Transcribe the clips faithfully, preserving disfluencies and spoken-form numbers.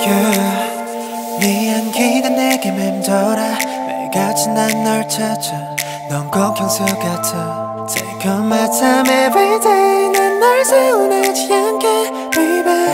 yeah. 네 향기가 내게 맴돌아 매일같이 난 널 찾아 넌 꼭 향수 같아 Take on my time every day 난 널 서운하지 않게 baby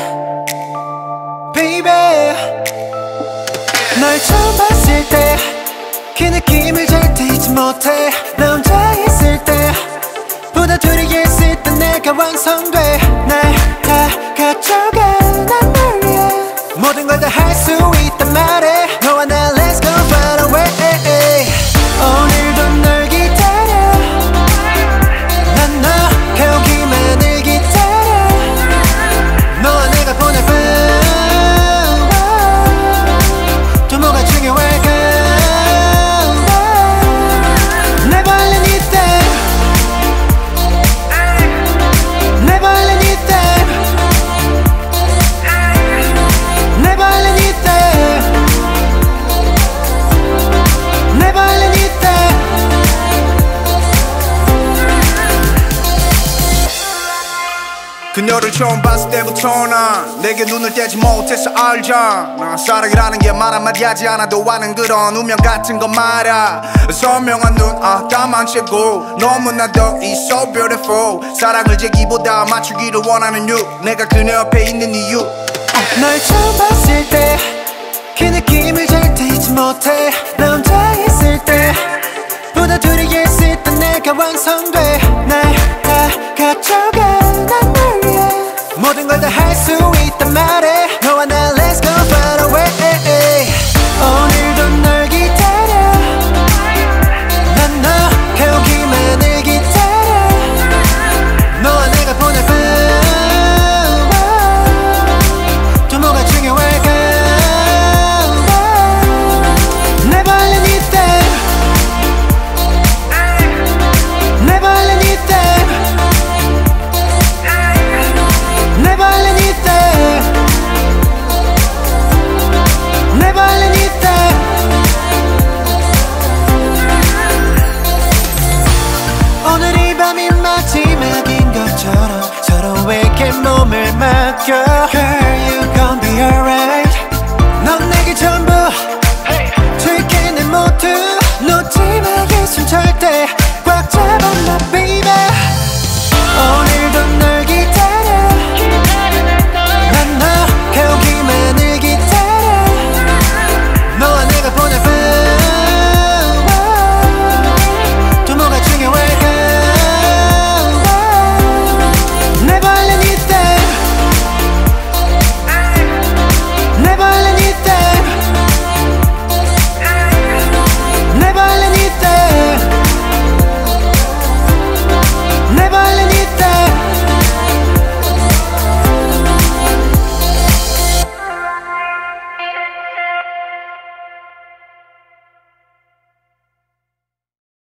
baby 널 처음 봤을 때 그 느낌을 절대 잊지 못해 나 혼자 있을 때 보다 둘이 있을 때 내가 완성돼 날 다 가져가 난 널 위해 모든 걸 다 할 수 있단 말해 너와 나 let's go far away 오늘도 널 기다려 난 너 가오기만을 기다려 너와 내가 보낼 밤 또 뭐가 중요할까 Never let anything Never let anything Never let anything Never let anything 그녀를 처음 봤을 때부터 난 내게 눈을 떼지 못해서 알자 난 사랑이라는 게 말 한마디 하지 않아도 아는 그런 운명 같은 거 말야 선명한 눈 아 까만 채고 너무나도 It's so beautiful 사랑을 제기보다 맞추기를 원하는 you 내가 그녀 옆에 있는 이유 널 처음 봤을 때 그 느낌을 절대 잊지 못해 나 혼자 있을 때 보다 둘이 있을 때 내가 완성돼 날 다 가져가 난 널 위해 모든 걸 다 할 수 있단 말해 너와 나 let's go far away 오늘도 널 기다려 난 너 가오기만을 기다려 너와 내가 보낼 밤 또 뭐가 중요할까 Never let anything Never let anything Never let anything Never let anything 오늘 이 밤이 마지막인 것처럼 서로에게 몸을 맡겨 Girl you gon' be alright 넌 내게 전부 줄게 내 모두 놓지 마 예순 절대